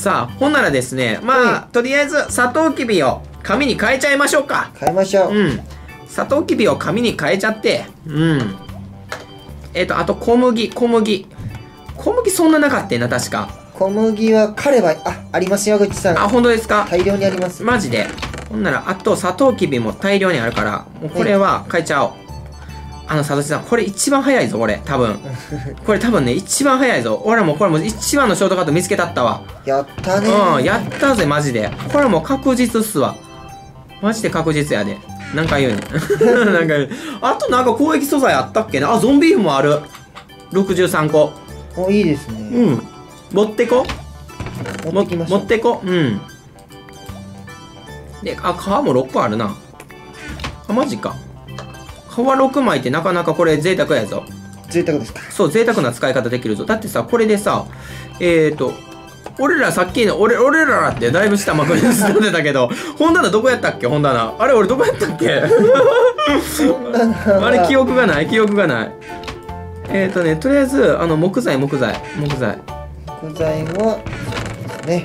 さあ、ほんならですね、まあ、とりあえず、サトウキビを紙に変えちゃいましょうか。 変えましょう。 サトウキビを紙に変えちゃって、あと小麦そんななかったな、確か。 小麦は狩れば、ありますよ、ぐちさん。 あ、本当ですか？ 大量にあります。 マジで。ほんなら、あと、サトウキビも大量にあるから、もうこれは変えちゃおう。サトシさん、これ一番早いぞ、これ、多分。これ多分ね、一番早いぞ。俺もこれもう一番のショートカット見つけたったわ。 やったね。 やったぜ、マジで。これもう確実っすわ。マジで確実やで。なんか言うね。なんか言う。あとなんか攻撃素材あったっけな。あ、ゾンビーフもある。63個。 お、いいですね。 持ってこ。 持ってきましょう。 持ってこ。で、皮も6個あるな。マジか。皮6枚ってなかなかこれ贅沢やぞ。 贅沢ですか？ そう、贅沢な使い方できるぞ。だってさ、これでさ、俺らさっきの、俺らってだいぶ下まくりにしてたけど、本棚どこやったっけ？本棚。あれ、俺どこやったっけ？あれ、記憶がない。とりあえず、木材。 木材は、そうですね。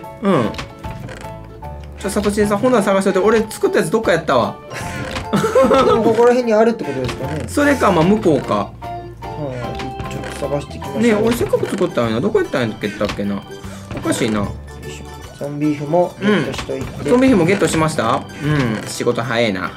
サトシンさん、本棚探しといて、俺作ったやつどっかやったわ。 でもここら辺にあるってことですかね。 それか、まあ、向こうか。 ちょっと探してきましょう。 ねえ、俺せっかく作ったんやな。どこやったんやっけな。おかしいな。 ゾンビーフもゲットしといて。 ゾンビーフもゲットしました？仕事早いな。だ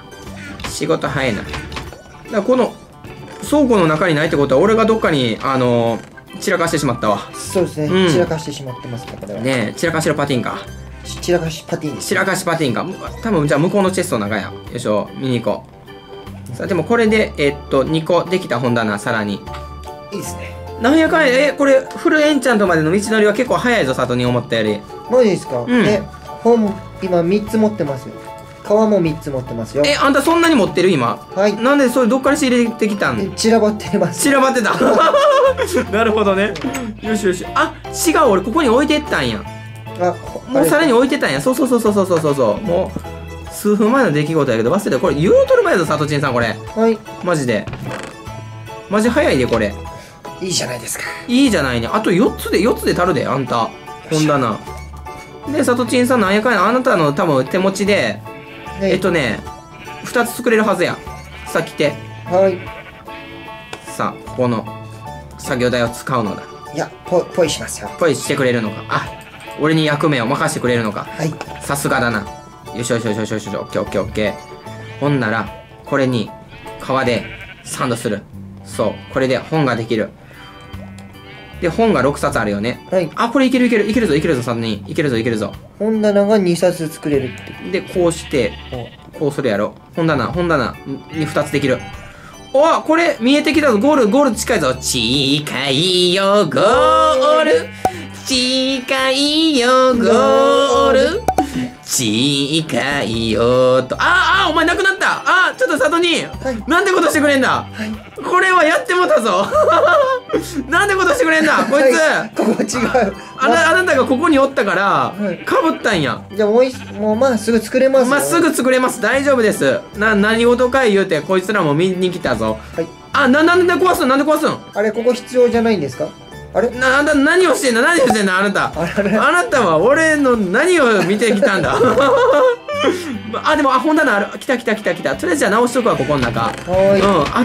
からこの倉庫の中にないってことは、俺がどっかに、散らかしてしまったわ。 そうですね。散らかしてしまってますね、これは。 ねえ、散らかしろパティンか。 散らかしパティンです。 散らかしパティンか。多分、じゃあ向こうのチェストの中や。よいしょ、見に行こう。さあ、でもこれで、2個できた本棚、さらに。 いいですね。 なんやかんや、これ、フルエンチャントまでの道のりは結構早いぞ、里に思ったより。 マジですか？本、今3つ持ってますよ。皮も3つ持ってますよ。 あんたそんなに持ってる今？ はい。 なんでそれどっから仕入れてきたん？ 散らばってます。 散らばってた。なるほどね。よし。あ、違う、俺ここに置いてったんや。もうさらに置いてたんや。そう。もう、数分前の出来事やけど、忘れて、これ言うとる前やぞ、サトチンさん、これ。 はい。 マジで。マジ早いで、これ。 いいじゃないですか。 いいじゃないね。あと4つで足るで、あんた。本棚。で、サトチンさんなんやかんや、あなたの多分手持ちで、2つ作れるはずや。さあ来て。 はい。 さあ、ここの作業台を使うのだ。 いや、ポイしますよ。 ポイしてくれるのか。あ、俺に役目を任せてくれるのか。 はい。 さすがだな。よし。オッケー。ほんなら、これに皮でサンドする。そう。これで本ができる。で、本が6冊あるよね。 はい。 あ、これいけるぞ、3人。いけるぞ。 本棚が2冊作れるって。 で、こうして、こうするやろ。本棚に2つできる。お、これ見えてきたぞ。ゴール近いぞ。近いよ、ゴール。近いよ、ゴール。近いよと。お前亡くなった。ちょっと里に、なんてことしてくれんだ。これはやってもたぞ。なんてことしてくれんだ、こいつ。 ここ違う。 あなたがここにおったから、かぶったんや。 じゃあもうまあすぐ作れますよ。 すぐ作れます。大丈夫です。何事かい言うて、こいつらも見に来たぞ。はい。なんで壊すん？ あれ、ここ必要じゃないんですか？あれ？ あんた何をしてんのあなた。あなたは俺の何を見てきたんだ。でも、本棚ある。来た。とりあえずじゃあ直しとくわ、ここの中。あった。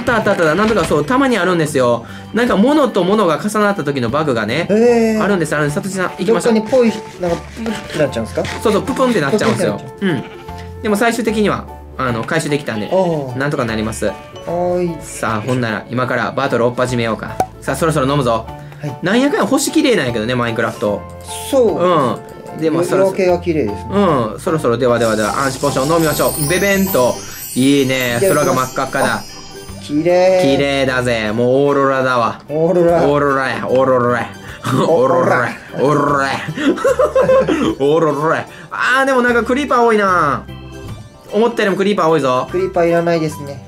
なんとかそう、たまにあるんですよ。なんか物と物が重なった時のバグがね。あるんです。サトシさん、行きましょう。 どっかにポイ、なんか、プッってなっちゃうんですか？ そう、ププンってなっちゃうんですよ。でも最終的には、回収できたんで、なんとかなります。さあ、ほんなら、今からバトル追っ始めようか。さあ、そろそろ飲むぞ。なんやかんや星綺麗なんやけどね、マインクラフト。 そう。 でも色気が綺麗ですね。 そろそろでは暗視ポーション飲みましょう。ベベンと。いいね。空が真っ赤っかだ。 綺麗だぜ。もうオーロラだわ。 オーロラでもなんかクリーパー多いな。思ったよりもクリーパー多いぞ。 クリーパーいらないですね。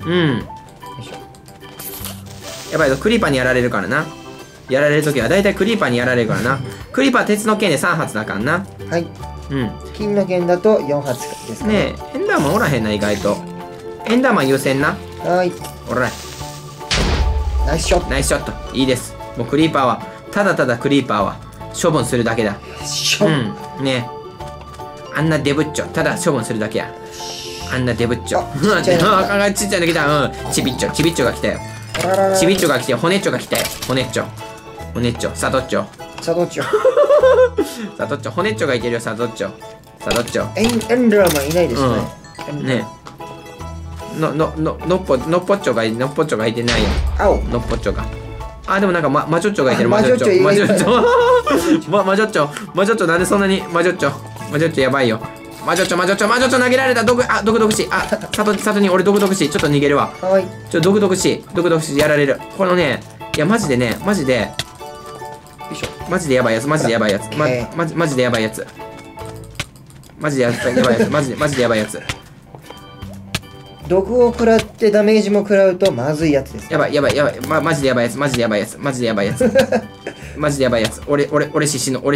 やばいぞ、クリーパーにやられるからな。やられるときはだいたいクリーパーにやられるからな。クリーパー鉄の剣で3発だからな。 はい。金の剣だと4発ですかね。 エンダーマンおらへんな、意外と。エンダーマン優先な。 はい。 おら。 ナイスショット。 いいです。もうクリーパーは、ただクリーパーは、 処分するだけだ。 しょ。 うん。ね。あんなデブッチョ。ただ処分するだけや。あんなデブッチョ。 あちっちゃいの来たちっちゃいの来た。うん。ちびっちょ。ちびっちょが来たよ。 あらららちびっちょが来て、骨っちょが来たよ。骨っちょ。骨っちょ。さとっちょ。 さあどっちよ。 さとっちょ。骨っちょがいてるよ。さとっちょ。さとっちょ。 エンドラマいないですね。 ね。のっぽっちょがいてないよ。 青。 のっぽっちょが。あ、でもなんか魔女っちょがいてる。 あ魔女っちょ。魔魔女っちょ女っちょ。魔女っちょ。魔女っちょなんでそんなに魔女っちょ。魔女っちょやばいよ。魔女っちょ投げられた。毒死。あ、里に俺毒死。ちょっと逃げるわ。 はい。 毒死やられる。このね、いやマジでよいしょ。 マジでやばいやつ。マジでやばいやつ。マジでやばいやつ。マジでやばいやつ。 毒を食らってダメージも食らうとまずいやつです。 やばい。マジでやばいやつ。マジでやばいやつ。俺死ぬ。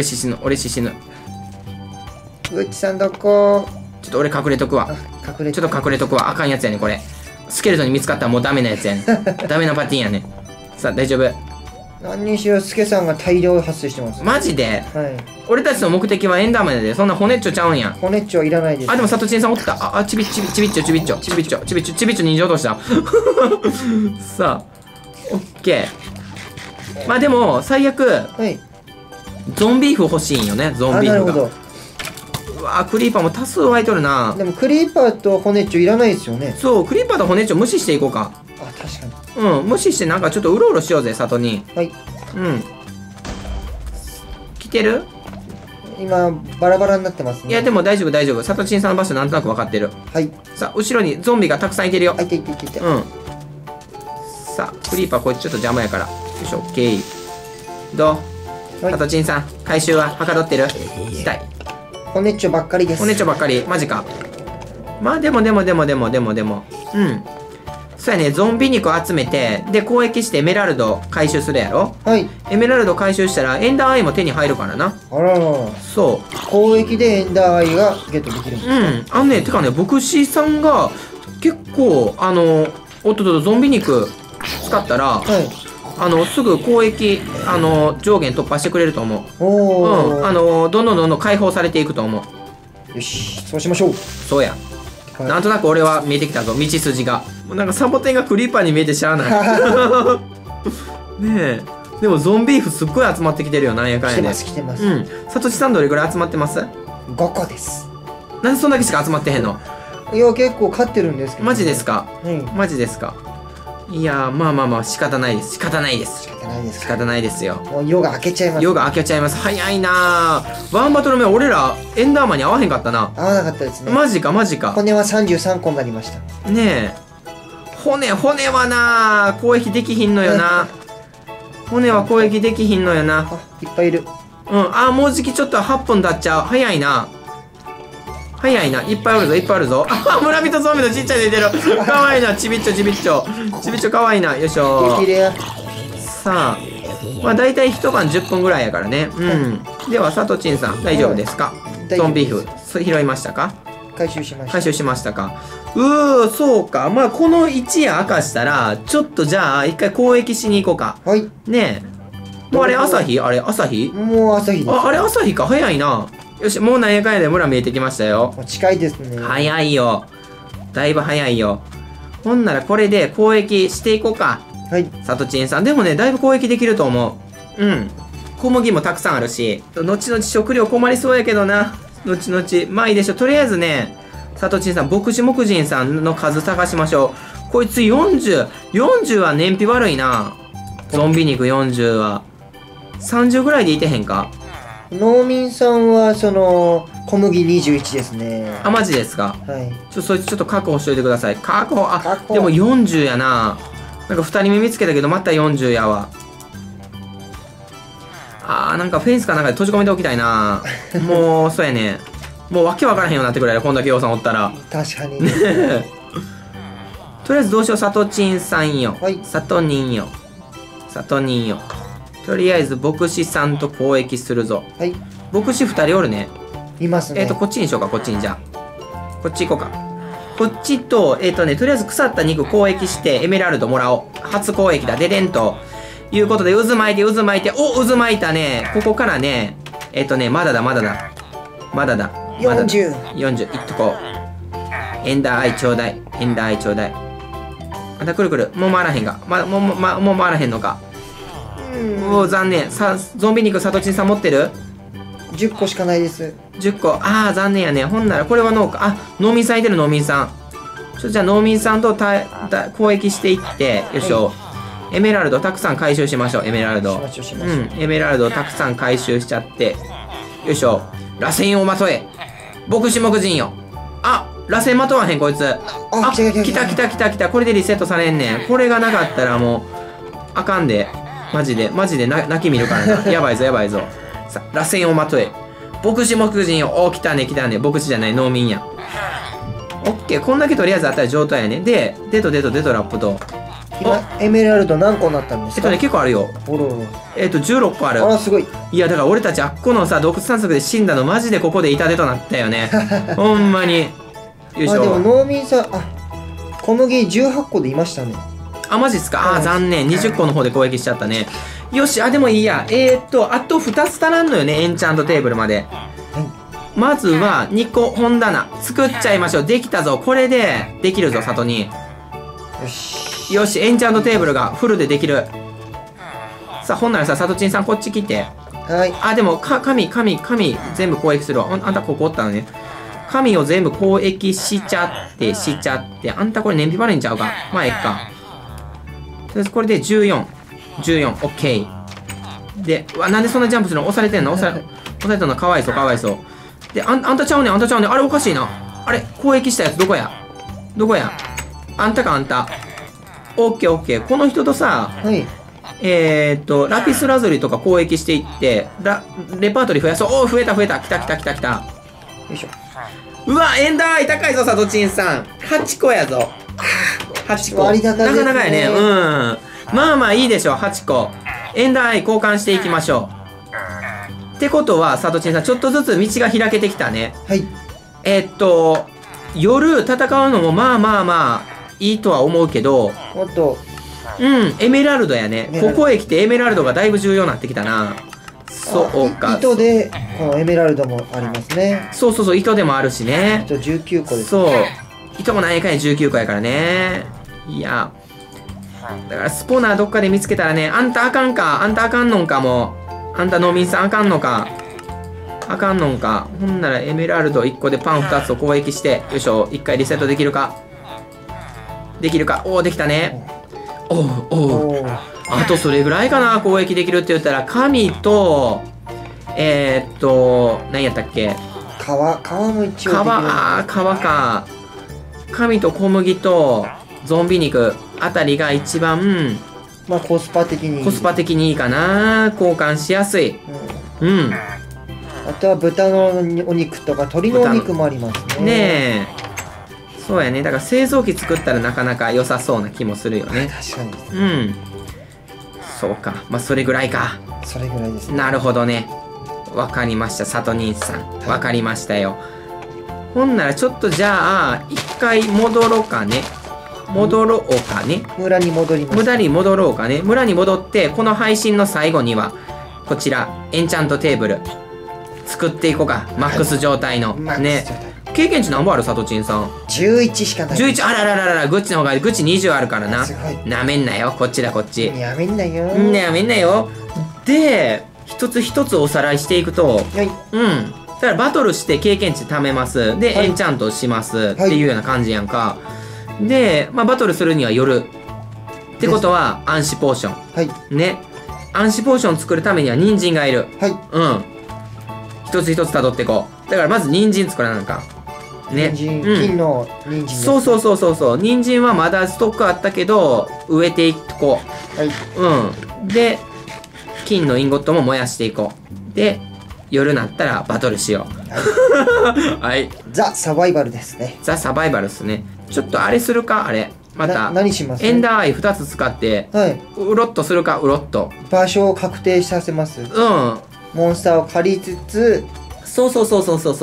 ぐっちさんどこ？ ちょっと俺隠れとくわ。 隠れ。 ちょっと隠れとくわ。あかんやつやねこれ。スケルトンに見つかったらもうダメなやつやねダメなパティンやね。さあ大丈夫。 何にしろスケさんが大量発生してます。 マジではい。 俺たちの目的はエンダーマンでそんな骨っちょちゃうんや。 骨っちょいらないです。 あ、でもサトチンさんおった。ちびっちょ人情としたさあオッケー。まあでも最悪はい。 ゾンビーフ欲しいんよね。ゾンあ、 ビーフが。 なるほど。 うわクリーパーも多数湧いとるな。 でもクリーパーと骨っちょいらないですよね。 そうクリーパーと骨っちょ無視していこうか。 あ、確かに。 無視してなんかちょっとうろうろしようぜ里に。 はい。 来てる？ 今バラバラになってますね。 いやでも大丈夫。サトチンさんの場所なんとなく分かってる。 はい。 さあ後ろにゾンビがたくさんいてるよ。 あ、いて。 さあクリーパーこいつちょっと邪魔やから。よいしょオッケー。どう？ はいサトチンさん回収ははかどってる？したい。 骨っちょばっかりです。 骨っちょばっかりマジか。まあでもそうやね。ゾンビ肉を集めてで攻撃してエメラルド回収するやろ。 はい。 エメラルド回収したらエンダーアイも手に入るからな。 あらら。 そう攻撃でエンダーアイがゲットできるんです。 てかね牧師さんが結構おっとゾンビ肉使ったらはい。 すぐ攻撃上限突破してくれると思う。 おお。 どんどん解放されていくと思う。 よし、そうしましょう。 そうや。 はいなんとなく俺は見えてきたぞ道筋が。もうなんかサボテンがクリーパーに見えてしゃあないねえ。でもゾンビーフすっごい集まってきてるよなんやかんやで。 来てます。 サトシさんどれぐらい集まってます？ 5個です。 なんでそんだけしか集まってへんの？ いや、結構勝ってるんですけど。 マジですか？ はい。 マジですか？いやまあ仕方ないです。 仕方ないですよ。 もう夜が明けちゃいます。 夜が明けちゃいます。早いなぁ。ワンバトル目俺らエンダーマンに合わへんかったな。 合わなかったですね。 マジか。 骨は33個になりました。 ねえ骨はな攻撃できひんのよな。骨は攻撃できひんのよな。 あ、いっぱいいる。 もうじきちょっと8分経っちゃう。早いないっぱいあるぞ。村人ゾンビのちっちゃい出てる。かわいいな。ちびっちょかわいいな。よいしょ。 激レア。 さあまあ大体一晩10分ぐらいやからね。ではサトチンさん大丈夫ですか？ゾンビーフ拾いましたか？ 回収しました。 回収しましたか？そうか。まあこの一夜明かしたらちょっとじゃあ一回攻撃しに行こうか。 はい。 ねえもうあれ朝日？ もう朝日です。 あれ朝日か。早いな。よしもうなんやかんやで村見えてきましたよ。 もう近いですね。 早いよ。だいぶ早いよ。ほんならこれで攻撃していこうか。 はい。 サトチンさんでもねだいぶ攻撃できると思う。小麦もたくさんあるし後々食料困りそうやけどな。後々まあいいでしょ。とりあえずねサトチンさん牧師木人さんの数探しましょう。こいつ40は燃費悪いな。ゾンビ肉40は30ぐらいでいてへんか？ 農民さんは小麦21ですね。 あマジですか？ はい。 そいつちょっと確保しといてください。確保。 確保でも40やな。なんか2人目見つけたけどまた40やわ。なんかフェンスかなんかで閉じ込めておきたいな。もうそうやね。もうわけわからへんようになってくれる。こんだけ洋さんおったら。 確かに。 とりあえずどうしよう。サトチンさんよ。 はい。 サトニンよ。とりあえず牧師さんと交易するぞ。 はい。 牧師2人おるね。 いますね。 こっちにしようか。こっちにじゃあ。こっち行こうか。こっちととりあえず腐った肉交易してエメラルドもらおう。初交易だ。ででんと。 いうことで、渦巻いて、渦巻いて、お、渦巻いたね。ここからね、まだだ、まだだ。まだだ。まだだ 40。 40、いっとこう。エンダーアイちょうだい。エンダーアイちょうだい。またくるくる。もう回らへんが。もう回らへんのか。おお、残念。ゾンビ肉、サトチンさん持ってる 10個しかないです。 10個。ああ、残念やね。ほんなら、これは農家。あ、農民さんいてる、農民さん。じゃあ、農民さんと交易していって、よいしょ。エメラルドたくさん回収しましょう、エメラルド。エメラルドたくさん回収しちゃって。よいしょ。螺旋をまとえ。牧師木人よ。あ、螺旋まとわへん、こいつ。あ、来た。これでリセットされんねん。これがなかったらもう、あかんで。マジで泣き見るからな。やばいぞ。さ、螺旋をまとえ。牧師木人よ。お、来たね。牧師じゃない、農民や。オッケー。こんだけとりあえずあったら上等やね。で、デトラップと。 今、エメラルド何個になったんですか？ 結構あるよ。16個ある。 あら、すごい。 いや、だから俺たちあっこのさ、洞窟探索で死んだのマジでここで痛手となったよね。ほんまに。よいしょ。 でも農民さん、小麦18個でいましたね。 あ、マジっすか。残念。20個の方で攻撃しちゃったね。よし、でもいいや。あと2つ足らんのよね、エンチャントテーブルまで。まずは、2個本棚。作っちゃいましょう。できたぞ。これで、できるぞ、里に。よし、エンチャントテーブルがフルでできる。さあ、ほんならさ、サトチンさんこっち来て。 はい。 あ、でも、神、全部攻撃するわ。あんたここおったのね。神を全部攻撃しちゃって。あんたこれ燃費悪いんちゃうか。まあ、えっか。とりあえずこれで14、オッケー。で、なんでそんなジャンプするの？押されてんの？押されたのかわいそう。で、あんたちゃうねん。あれおかしいな。あれ攻撃したやつどこや？あんたか、あんた。オッケー。この人とさ、 はい。 ラピスラズリとか攻撃していって、レパートリー増やそう。おー、増えた。来た。 よいしょ。 うわ、エンダーアイ高いぞ、サトチンさん。8個やぞ。8個。 割高ですね。 なかなかやね。まあいいでしょう、8個。エンダーアイ交換していきましょう。ってことは、サトチンさん、ちょっとずつ道が開けてきたね。 はい。 夜戦うのもまあ、いいとは思うけど、 もっと、 エメラルドやね。ここへ来てエメラルドがだいぶ重要になってきたな。そうか。 糸で、このエメラルドもありますね。 そう、糸でもあるしね。 糸19個です。 そう。糸も何やかんや19個やからね。いや。だからスポナーどっかで見つけたらね、あんたあかんか。あんたあかんのんかもう。あんた農民さんあかんのか。あかんのんか。ほんならエメラルド1個でパン2つを攻撃して、よいしょ。1回リセットできるか。おー、できたね。おう。あとそれぐらいかな、攻撃できるって言ったら、神と、何やったっけ？ 皮も一応できる。 皮か。神と小麦とゾンビ肉あたりが一番、 まあコスパ的にいいかな。交換しやすい。あとは豚のお肉とか鶏のお肉もありますね。 ねえ。そうやね。だから製造機作ったらなかなか良さそうな気もするよね。 確かに。 そうか。まあ、それぐらいか。 それぐらいですね。 なるほどね。わかりました。サトニンさん。わかりましたよ。ほんならちょっとじゃあ、一回戻ろうかね。 村に戻ります。 村に戻ろうかね。村に戻って、この配信の最後には、こちら、エンチャントテーブル、作っていこうか。マックス状態の。ね。経験値何本あるサトチンさん。 11しかない。 11、あら、グッチの方が、グッチ20あるからな。 すごい。 なめんなよ、こっち。 やめんなよ。で、一つおさらいしていくと、だからバトルして経験値貯めます。で、エンチャントします。っていうような感じやんか。で、まあ、バトルするには夜。ってことは、暗視ポーション。ね。暗視ポーション作るためには人参がいる。一つ辿っていこう。だからまず人参作らなあかん。ね。 金の人参です。 そう。人参はまだストックあったけど、植えていこう。で、金のインゴットも燃やしていこう。で、夜なったらバトルしよう。はい。 ザ・サバイバルですね。 ザ・サバイバルっすね。ちょっとあれするかあれ。また。 何します？ エンダーアイ2つ使って、うろっとするかうろっと。 場所を確定させます。モンスターを借りつつ、 そう。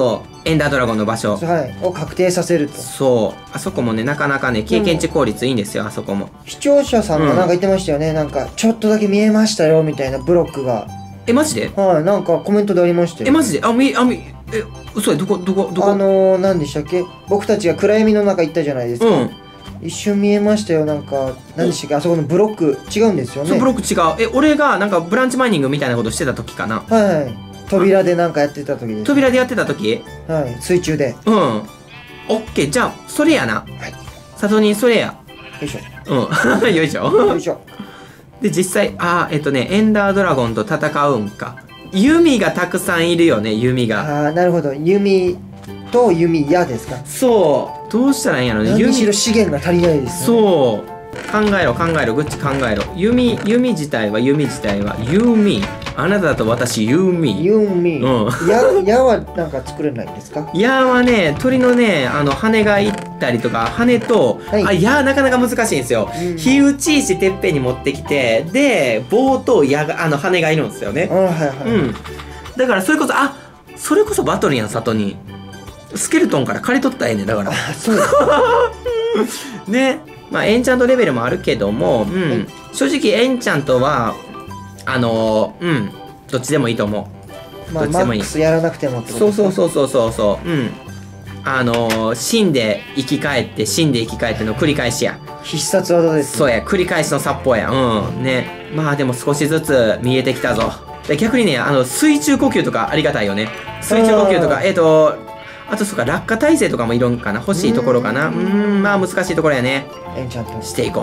エンダードラゴンの場所。 はい、を確定させると。 そう。あそこもね、なかなかね、経験値効率いいんですよ、あそこも。 視聴者さんがなんか言ってましたよね。なんか、ちょっとだけ見えましたよ、みたいなブロックが。 え、マジで？ はい、なんかコメントでありましたよ。 え、マジで？嘘で、どこ？ 何でしたっけ？僕たちが暗闇の中行ったじゃないですか。 うん。 一瞬見えましたよ、なんか、何でしたっけ？あそこのブロック違うんですよね。 そう、ブロック違う。え、俺がなんかブランチマイニングみたいなことしてた時かな。 はいはい。扉でなんかやってた時です。 扉でやってた時？ はい、水中で。 うん。オッケー、じゃあ、それやな。 はい。 サトニン、それや。 よいしょ。 うん。よいしょ。 よいしょ。 で、実際、エンダードラゴンと戦うんか。弓がたくさんいるよね、弓が。 ああ、なるほど。弓と弓矢ですか。 そう。どうしたらいいんやろね。 何しろ資源が足りないですね。 そう。考えろ、グッチ考えろ。弓自体は、弓。あなたと私、弓。 弓。 うん。 矢はなんか作れないんですか？ 矢はね、鳥のね、羽がいったりとか、羽と、 はい、 矢なかなか難しいんですよ。火打ち石てっぺんに持ってきて、で、棒と矢が、羽がいるんですよね。 はいはい。 うん。だから、それこそバトルやん、里に。スケルトンから借り取ったらええねん、だから。 あ、そうです。 ね。まあ、エンチャントレベルもあるけども、うん。正直、エンチャントは、どっちでもいいと思う。 まあ、マックスやらなくてもってことですか？ そう。うん。死んで生き返っての繰り返しや。 必殺技です。 そうや、繰り返しの殺法や。うん。ね。まあでも少しずつ見えてきたぞ。で逆にね、水中呼吸とかありがたいよね。水中呼吸とか、あとそうか、落下耐性とかもいるんかな。欲しいところかな。まあ難しいところやね。 エンチャントしていこ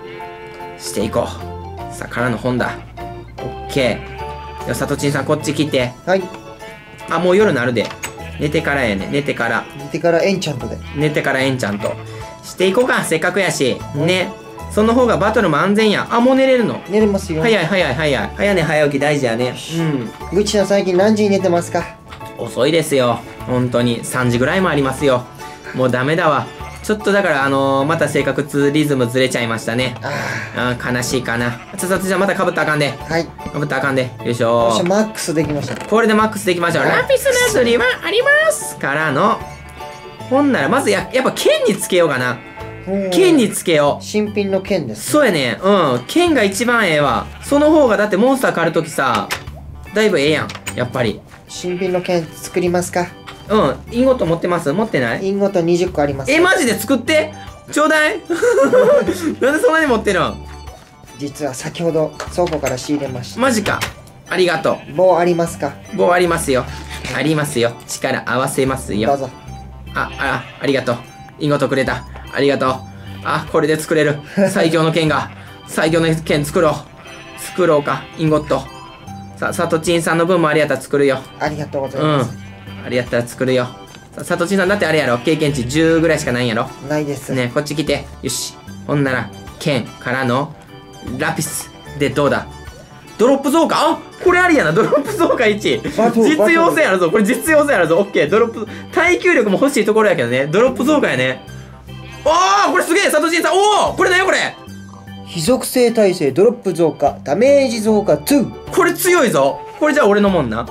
う。さあ、からの本だ。オッケー。では、さとちんさん、こっち来て。 はい。 あ、もう夜なるで。寝てからやね。寝てからエンチャントで。 寝てからエンチャント。していこうか、せっかくやし。ね。その方がバトルも安全や。あ、もう寝れるの？ 寝れますよ。 早い。早寝早起き大事やね。 うん。ぐちさん、最近何時に寝てますか？ 遅いですよ。本当に。3時ぐらいもありますよ。もうダメだわ。ちょっとだからまた生活リズムずれちゃいましたね。悲しいかな。じゃあまた被ったらあかんで。 はい。 被ったらあかんで。よいしょ。 よっしゃ、マックスできました。 これでマックスできましょう。ラピスラズリはありますからの。ほんなら、まずやっぱ剣につけようかな。剣につけよう。 新品の剣です。 そうやね。うん。剣が一番ええわ。その方がだってモンスター狩るときさ、だいぶええやん。やっぱり。 新品の剣作りますか？ うん。インゴット持ってます？持ってない？ インゴット20個あります。 マジで作ってちょうだいなんでそんなに持ってるん？ 実は先ほど倉庫から仕入れました。 マジか。ありがとう。棒ありますか？ 棒ありますよ。ありますよ。力合わせますよ。 どうぞ。 ありがとう。インゴットくれた。ありがとう。これで作れる。最強の剣作ろうか。インゴット。さとちんさんの分もありやったら作るよ。 ありがとうございます。 ありやったら作るよ。さとちんさんだってあれやろ。経験値10ぐらいしかないんやろ。 ないです。 ね、こっち来て。よし。ほんなら、剣からのラピス。で、どうだ？ドロップ増加。これありやな。ドロップ増加1。実用性あるぞ。これ実用性あるぞ。オッケー。ドロップ、耐久力も欲しいところやけどね。ドロップ増加やね。これすげえ。さとちんさん。これだよ、これ。 非属性耐性ドロップ増加、ダメージ増加2。 これ強いぞ。これじゃあ俺のもんな。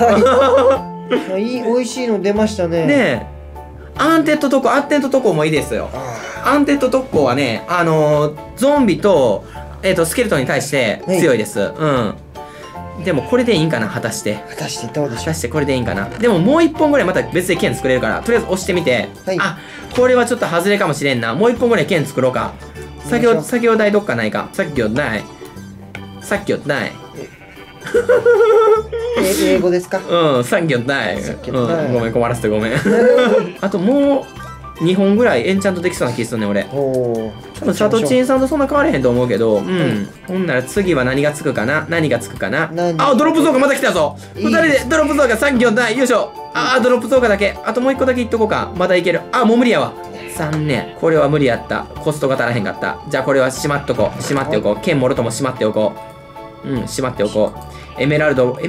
美味しいの出ましたね。 ねえ。アンテッド特攻もいいですよ。アンテッド特攻はね、ゾンビと、スケルトンに対して強いです。でもこれでいいんかな、果たしてどうでしょう。 果たしてこれでいいんかな。でももう一本ぐらいまた別で剣作れるから、とりあえず押してみて。これはちょっと外れかもしれんな。もう一本ぐらい剣作ろうか。作業台どっかないか。作業台。 英語ですか？ 作業台。ごめん、困らせてごめん。あともう2本ぐらいエンチャントできそうな気するね、俺。多分、サトチンさんとそんな変われへんと思うけど、ほんなら次は何がつくかな。ドロップ増加また来たぞ。2人でドロップ増加、作業台。よいしょ。ドロップ増加だけ。あともう1個だけいっとこうか。まだいける。もう無理やわ。残念。これは無理やった。コストが足らへんかった。じゃあこれはしまっておこう。剣もろともしまっておこう。しまっておこう。エメラルドは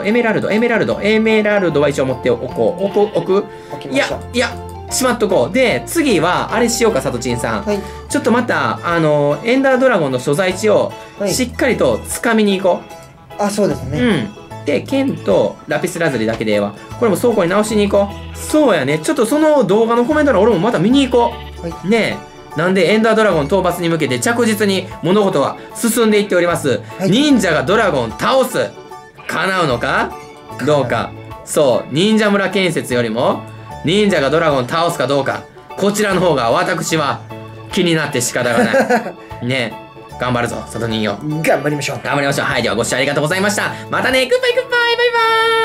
一応持っておこう。置くいや、しまっとこう。で、次は、あれしようか、さとちんさん。ちょっとまた、エンダードラゴンの所在地を、しっかりと掴みに行こう。そうですね。 って剣とラピスラズリだけでええわ。これも倉庫に直しに行こう。そうやね。ちょっとその動画のコメント欄俺もまた見に行こう。 はいねえ。なんでエンダードラゴン討伐に向けて着実に物事は進んでいっております。 はい忍者がドラゴン倒す。叶うのかどうか。そう。忍者村建設よりも忍者がドラゴン倒すかどうか。こちらの方が私は気になって仕方がない。ねえ。頑張るぞ、外人よ。 頑張りましょう。 頑張りましょう。はい。ではご視聴ありがとうございました。またね。グッバイグッバイ。バイバーイ。